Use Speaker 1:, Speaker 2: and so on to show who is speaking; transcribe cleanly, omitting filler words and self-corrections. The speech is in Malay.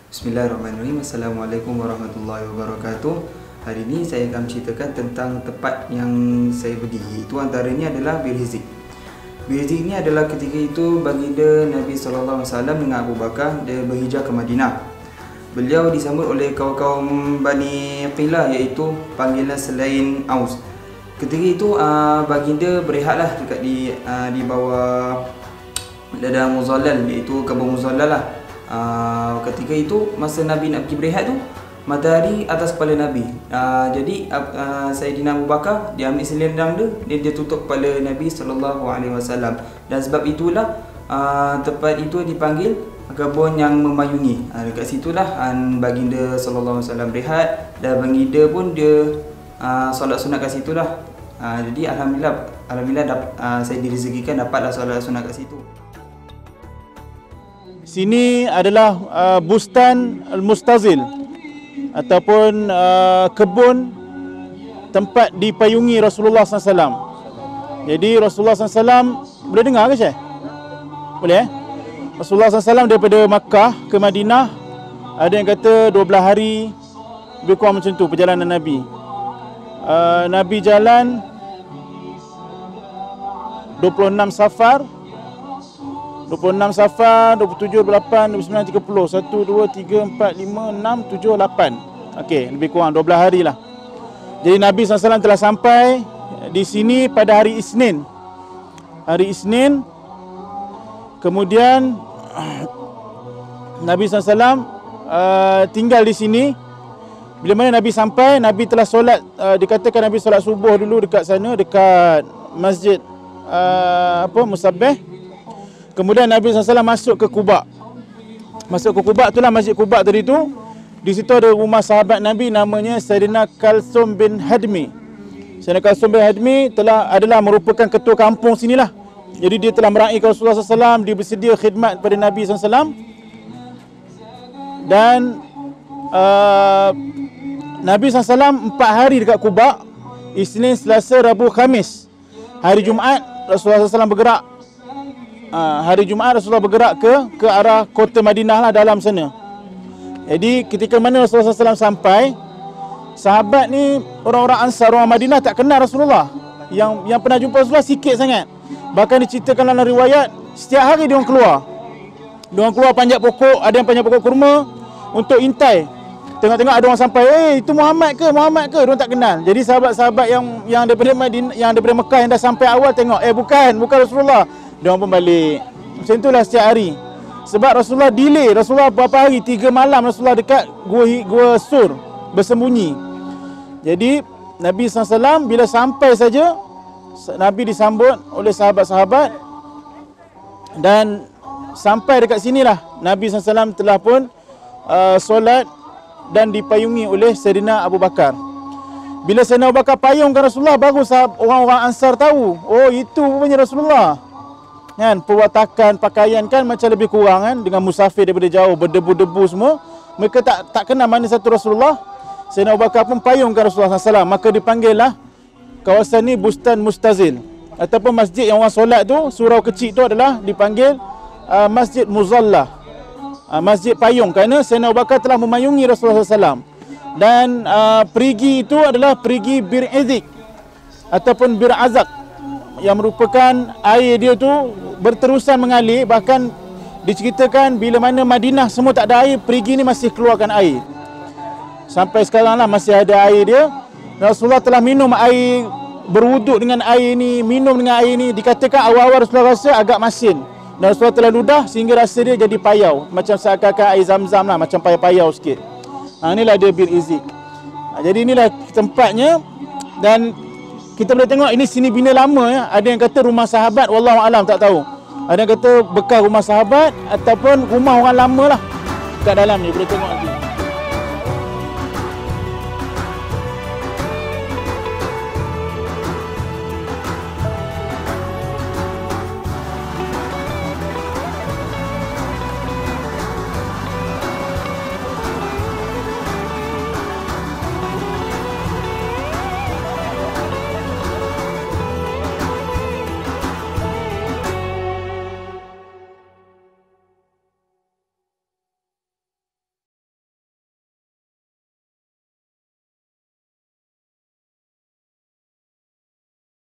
Speaker 1: Bismillahirrahmanirrahim. Assalamualaikum warahmatullahi wabarakatuh. Hari ini saya akan menceritakan tentang tempat yang saya pergi. Itu antaranya adalah Bir Hizq. Bir Hizq ini adalah ketika itu baginda Nabi SAW dengan Abu Bakar dia berhijrah ke Madinah. Beliau disambut oleh kaum-kaum Bani Qilah, iaitu panggilan selain Aus. Ketika itu baginda berehatlah dekat di bawah ladang Muzallal, iaitu kebun Muzallal lah. Ketika itu masa Nabi nak pergi berehat tu, matahari atas kepala Nabi. Jadi Sayyidina Abu Bakar dia ambil selendang dia tutup kepala Nabi SAW. Dan sebab itulah tempat itu dipanggil kebun yang memayungi. Dekat situlah baginda SAW berehat, dan baginda pun dia solat sunat kat situlah. Jadi alhamdulillah saya direzekikan dapatlah solat sunat kat situ.
Speaker 2: Sini adalah Bustan Al-Mustazil ataupun kebun tempat dipayungi Rasulullah SAW. Jadi Rasulullah SAW boleh dengar ke Syekh? Boleh Rasulullah SAW daripada Makkah ke Madinah, ada yang kata 12 hari, lebih kurang macam tu perjalanan Nabi. Nabi jalan 26 Safar, 27, 28, 29, 30. 1, 2, 3, 4, 5, 6, 7, 8. Okey, lebih kurang 12 hari lah. Jadi Nabi SAW telah sampai di sini pada hari Isnin. Hari Isnin. Kemudian Nabi SAW tinggal di sini. Bila mana Nabi sampai, Nabi telah solat, dikatakan Nabi solat subuh dulu dekat sana, dekat Masjid Musabbih. Kemudian Nabi SAW masuk ke Quba. Masuk ke Quba, itulah Masjid Quba tadi tu. Di situ ada rumah sahabat Nabi namanya Sayyidina Kalsum bin Hadmi. Sayyidina Kalsum bin Hadmi adalah merupakan ketua kampung sinilah. Jadi dia telah meraihkan Rasulullah SAW, dia bersedia khidmat kepada Nabi SAW. Dan Nabi SAW 4 hari dekat Quba. Isnin, Selasa, Rabu, Khamis. Hari Jumaat Rasulullah SAW bergerak. Hari Jumaat Rasulullah bergerak ke arah kota Madinah lah, dalam sana. Jadi ketika mana Rasulullah SAW sampai, sahabat ni orang-orang Ansar, orang Madinah tak kenal Rasulullah. Yang pernah jumpa Rasulullah sikit sangat. Bahkan diceritakan dalam riwayat, setiap hari dia orang keluar. Dia orang keluar panjat pokok, ada yang panjat pokok kurma untuk intai. Tengok-tengok ada orang sampai, itu Muhammad ke? Dia orang tak kenal. Jadi sahabat-sahabat yang daripada Madinah, yang daripada Mekah yang dah sampai awal tengok, bukan Rasulullah. Dia orang pun balik. Macam itulah setiap hari. Sebab Rasulullah delay. Rasulullah berapa hari? 3 malam Rasulullah dekat Gua Sur, bersembunyi. Jadi Nabi SAW bila sampai saja, Nabi disambut oleh sahabat-sahabat. Dan sampai dekat sinilah Nabi SAW telah pun solat dan dipayungi oleh Sayyidina Abu Bakar. Bila Sayyidina Abu Bakar payungkan Rasulullah, baru orang-orang Ansar tahu, itu rupanya Rasulullah. Kan, perwatakan, pakaian kan macam lebih kurang kan, dengan musafir daripada jauh, berdebu-debu semua. Mereka tak kenal mana satu Rasulullah. Sayyidina Abu Bakar pun payungkan Rasulullah SAW. Maka dipanggillah kawasan ni Bustan Mustazil, ataupun masjid yang orang solat tu, surau kecil tu adalah dipanggil Masjid Muzallah, masjid payung, kerana Sayyidina Abu Bakar telah memayungi Rasulullah SAW. Dan perigi itu adalah perigi Bir Hizq ataupun Bir Azaq, yang merupakan air dia tu berterusan mengalir. Bahkan diceritakan bila mana Madinah semua tak ada air, perigi ni masih keluarkan air. Sampai sekarang lah masih ada air dia. Rasulullah telah minum air, berwuduk dengan air ni, minum dengan air ni. Dikatakan awal-awal Rasulullah rasa agak masin, dan Rasulullah telah ludah sehingga rasa dia jadi payau, macam seakan-akan air Zam-Zam lah, macam payau-payau sikit. Inilah dia Bir Hizq. Jadi inilah tempatnya. Dan kita boleh tengok ini sini bina lama ya. Ada yang kata rumah sahabat, wallahu alam, tak tahu. Ada yang kata bekas rumah sahabat ataupun rumah orang lama lah kat dalam ni, boleh tengok nanti.